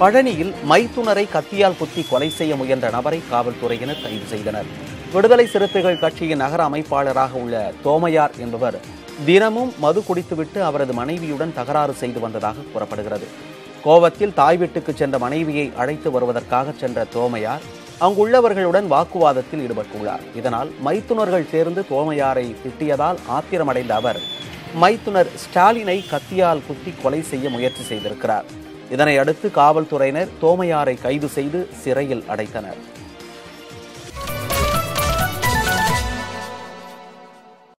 பழனியில் மைத்துனரை கத்தியால் குத்தி கொலை செய்ய முயன்ற நபரை காவல்துறையினர் கைது செய்தனர். விடுதலை சிறுத்தைகள் கட்சியின் நகர அமைப்பாளராக உள்ள தோமையார் என்பவர் தினமும் மது குடித்துவிட்டு அவரது மனைவியுடன் தகராறு செய்து வந்ததாக கூறப்படுகிறது. கோவத்தில் தாய் வீட்டுக்கு சென்ற மனைவியை அழைத்து வருவதற்காக சென்ற தோமையார் அங்குள்ளவர்களுடன் வாக்குவாதத்தில் ஈடுபட்டுள்ளார். இதனால் மைத்துனர்கள் சேர்ந்து தோமையாரை திட்டியதால் ஆத்திரமடைந்த அவர் மைத்துனர் ஸ்டாலினை கத்தியால் குத்தி கொலை செய்ய முயற்சி செய்திருக்கிறார். இதனை அடுத்து காவல்துறையினர் தோமையாரை கைது செய்து சிறையில் அடைத்தனர்.